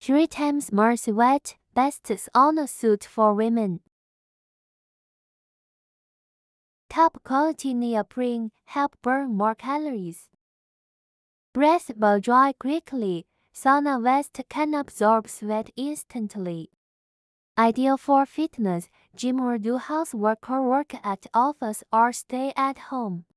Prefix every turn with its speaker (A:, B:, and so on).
A: 3 times more sweat, best sauna suit for women. Top quality neoprene help burn more calories. Breathable dry quickly, sauna vest can absorb sweat instantly. Ideal for fitness, gym or do housework or work at office or stay at home.